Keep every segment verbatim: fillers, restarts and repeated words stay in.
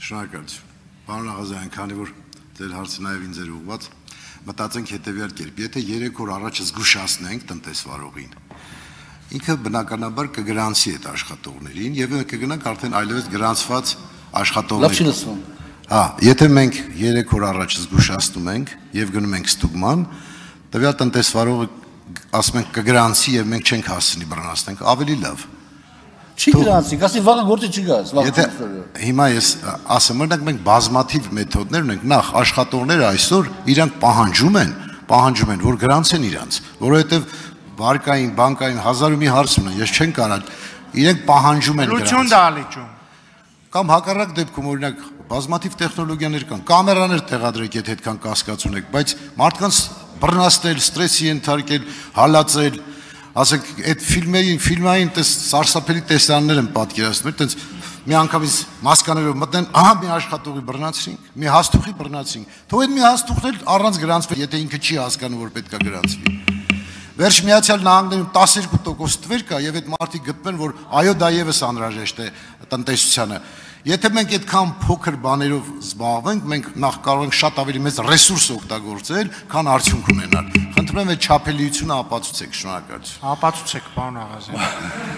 Շնորհակալություն։ Պարոն Աղազյան, քանի որ ձեր հարցը նաև ինձ էր ուղղված, մտածենք հետևյալ կերպ. Եթե երեք օր առաջ զգուշացնենք տնտեսվարողին, ինքը բնականաբար կգրանցի այդ աշխատողներին եւ կգնանք արդեն այլևս գրանցված աշխատողներ։ Հա, եթե մենք երեք օր առաջ զգուշացնում ենք եւ գնում ենք ստուգման, տվյալ տնտեսվարողը ասում ենք կգրանցի եւ մենք չենք հասցնի բռնացնենք, ավելի լավ։ Չի գրանցի, ասի վաղը գործի չգաս, Եթե հիմա ես ասեմ, օրինակ մենք բազմաթիվ մեթոդներ ունենք, նախ աշխատողները այսօր իրանք պահանջում են, պահանջում են, որ գրանցեն իրանց, որովհետեւ վարկային, բանկային հազար ու մի հարց ունեն, ես չեն կարող, իրենք պահանջում են գրանցել։ Կամ հակառակ դեպքում օրինակ բազմաթիվ տեխնոլոգիաներ կան, կամերաներ տեղադրեք, եթե այդքան կասկած ունեք, բայց մարդկանց բռնացնել, ստրեսի ենթարկել, հալածել, ասենք այդ ֆիլմային, ֆիլմային սարսափելի տեսարաններ են պատկերացնում, այտենց մի անգամից մասկաներով մտնեն, ահա մի աշխատողի բռնացրինք, մի հաստուխի բռնացրինք, թող այդ մի հաստուխն էլ առանց գրանցվի, եթե ինքը չի հասկանում, որ պետք է գրանցվի։ Վերջ Միացյալ Նահանգներում տասներկու տոկոս թվեր կա եւ այդ մարդիկ գտնում են, որ այո, դա եւս անհրաժեշտ է տնտեսությանը։ Եթե մենք այդքան փոքր բաներով զբաղվենք, մենք նախ կարող ենք շատ ավելի մեծ ռեսուրս օգտագործել, քան արդյունք ունենալ։ Խնդրում եմ այդ չափելիությունը ապացուցեք, շնորհակալություն։ Ապացուցեք, պարոն Աղազյան։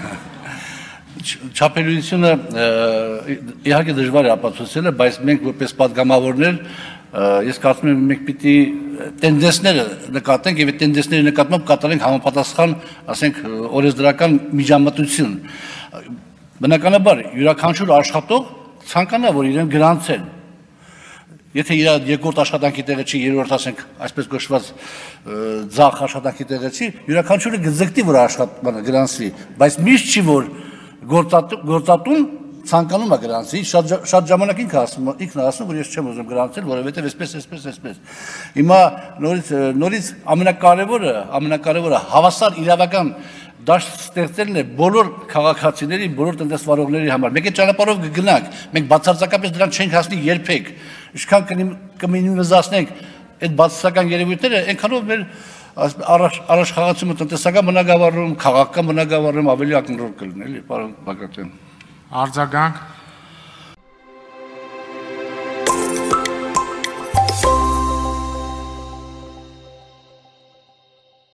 Չափելիությունը իհարկե դժվար է ապացուցելը, բայց մենք որպես պատգամավորներ ես կարծում եմ մենք պիտի տենդենսները նկատենք եւ այդ տենդենսների նկատմամբ կատարենք համապատասխան, ասենք, օրենսդրական միջամտություն։ Բնականաբար յուրաքանչյուր աշխատող ցանկանա, որ իրեն գրանցեն։ Եթե իր երկրորդ աշխատանքի տեղը չի, երրորդ ասենք, այսպես կոչված ձախ աշխատանքի տեղը չի, յուրաքանչյուրը գծկտի, որ աշխատանը գրանցվի, բայց միշտ չի, որ գործատուն ցանկանում է գրանցի, շատ ժամանակ ինքը ասում, ինքն ասում, որ ես չեմ ուզում գրանցել, որովհետև այսպես, այսպես, այսպես։ Հիմա նորից նորից ամենակարևորը, ամենակարևորը հավասար իրավական դաշտ ստեղծելն է բոլոր քաղաքացիների, բոլոր տնտեսվարողների համար։ Մենք այդ ճանապարհով կգնանք, մենք բացարձակապես դրան չենք հասնի երբեք։ Ինչքան կմինիմիզացնենք այդ բացասական երևույթները, այնքանով մեր առաջխաղացումը տնտեսական բնագավառում, քաղաքական բնագավառում ավելի ակնհայտ կլինի, էլի, պարոն Բագրատյան։ Արձագանք